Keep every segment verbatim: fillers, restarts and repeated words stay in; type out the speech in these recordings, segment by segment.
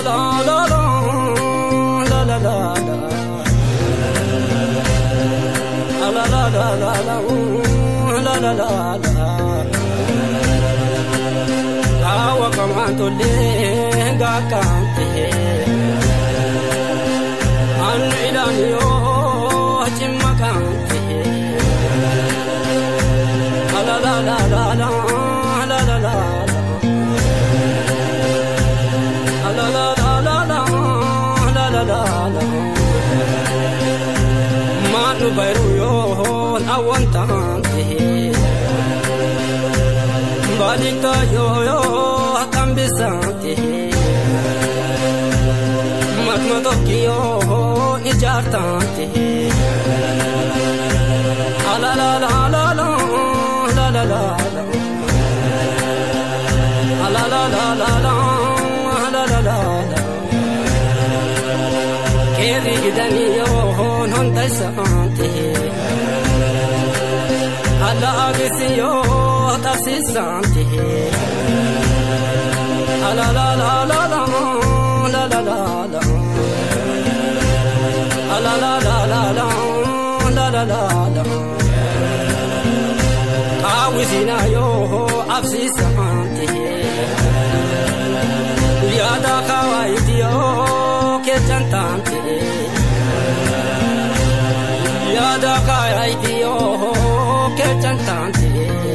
la la la la la la la la la la la la la la la awa kamanto lenga kante anu ilaniyo chimma kante la la la la la la la la la la la la la la la la manu bayru yo awantante balika yo yo tambisante matmadoki yo nijartante la la la la la la la la la la la la la la la kedi gidani yo non taisante alla agisi yo tasisante la la la la la la la la la la la la la la la la la awizina yo afsisante yada kawaiti yo ke chantante yada kawaiti yo ke chantante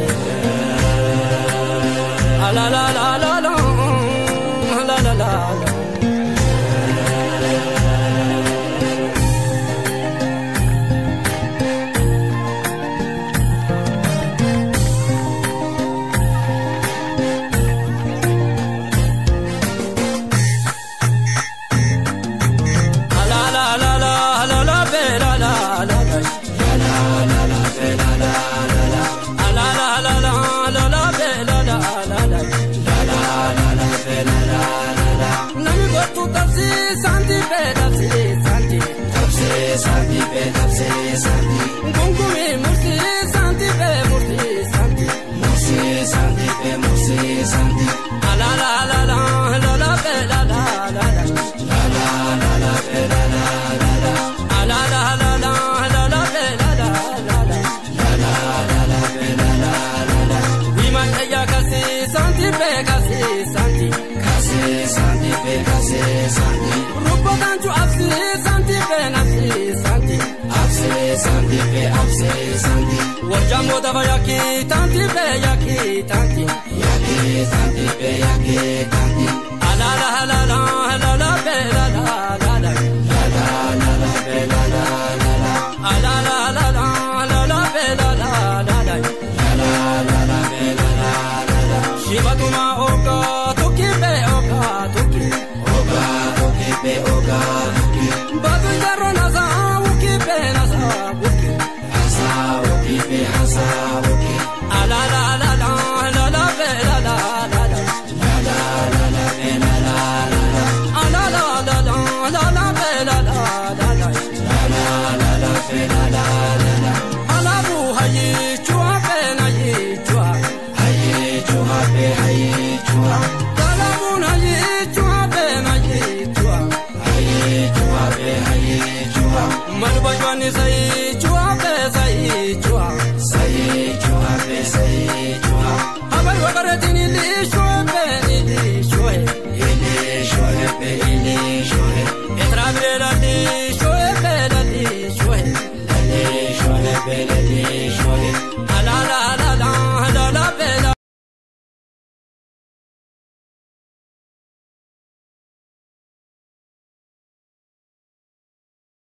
la la la la la la la la santi pe tapsi santi tapsi santi pe tapsi santi gungumi mursi santi pe mursi santi mursi santi pe mursi santi la la la la la la pe la la la la la la la pe la la la la la la la la la pe la la la la la la la pe la la la la iman ya kasi santi pe kasi santi kasi santi pe kasi santi Rupotanju apsi santi pe nafsi santi apsi santi pe apsi santi wajamo dava yaki tanti pe yaki tanti yaki tanti pe yaki tanti ala la la la la la pe la la la la la la la pe la la la la ala la la la la la pe la la la la la la la pe la la la la shivatuma oka tuki pe oka tuki oka tuki pe oka tuki batu jarro nasa uki pe nasa uki asa uki pe asa uki ala la la la la la pe la la la la la la la pe la la la la ala la la la la la pe la la la la la la la pe la la la la ala bu hayi chua pe na yi chua hayi chua pe hayi chua ala bu na yi chua pe na yi chua hayi chua pe hayi chua marba jwani sai chua pe sai chua sai chua pe sai chua abar wakare tini li chua pe ni li chua ni chua pe ni chua etra bre la